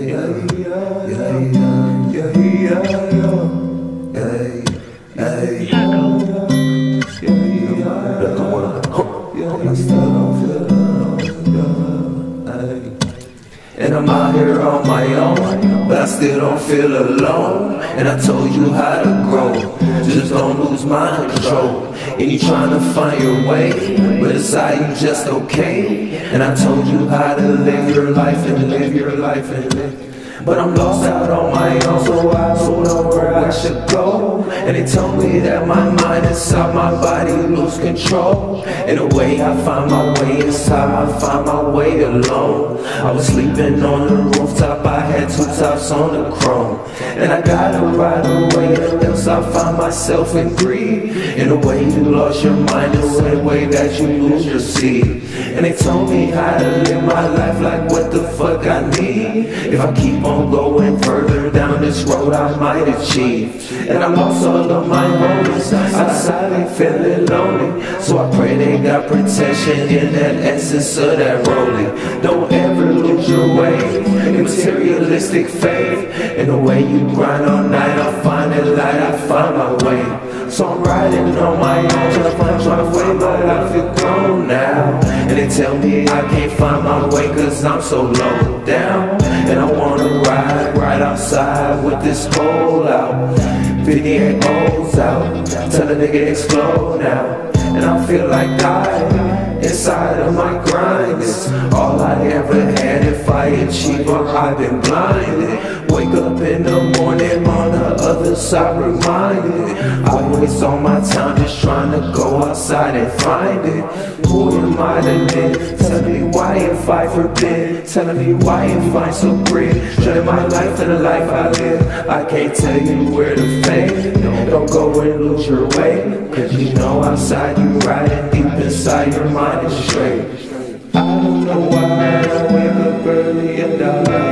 And I'm out here on my own, but I still don't feel alone. And I told you how to grow, just don't lose mind control. And you trying to find your way, but inside you just okay. And I told you how to live your life and live your life and live. But I'm lost out on my own, so I don't know where I should go. And they told me that my mind inside my body lose control. In a way I find my way inside, I find my way alone. I was sleeping on the rooftop, I had two tops on the chrome. And I gotta ride away, else I find myself in greed. In a way you lost your mind, in a way that you lose your seed. And they told me how to live my life like what the fuck I need. If I keep on going further down this road I might achieve. And I lost all of my homies, outside and feeling lonely. So I pray they got protection in that essence of that rolling. Don't ever lose your way in materialistic faith. In the way you grind all night, I find that light, I find my way. So I'm riding on my own, trying to find my way, but I feel grown now. And they tell me I can't find my way cause I'm so low down. And I wanna ride right outside with this hole out, 58 O's out, tell a nigga explode now. And I feel like dying inside of my grind. It's all I ever had. If I achieve or I've been blinded. Wake up in the morning on the other side reminded. I waste all my time just trying to go outside and find it. Who am I to live? Telling me why if I forbid. Telling me why if I'm so great. Shutting my life to the life I live. I can't tell you where to fade. Don't go and lose your way, cause you know outside you riding deep inside your mind is straight. I don't know why I wake up early and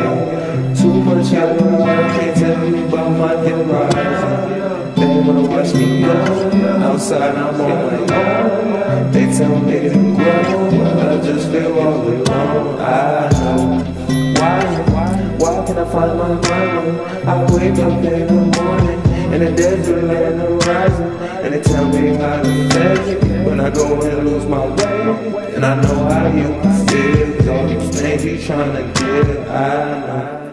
die. Too much going on, can't tell you about my horizon. They wanna watch me go, outside I'm on my own. They tell me to grow, I just feel all alone. I know why can I find my mind? I wake up in the morning in the desert and the horizon, and they tell me how to fake it when I go and lose my way. And I know how you feel, all these things you trying to get, I know.